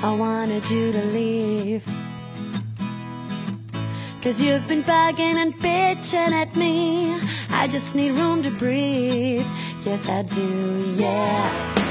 I wanted you to leave. 'Cause you've been bugging and bitching at me. I just need room to breathe. Yes, I do, yeah.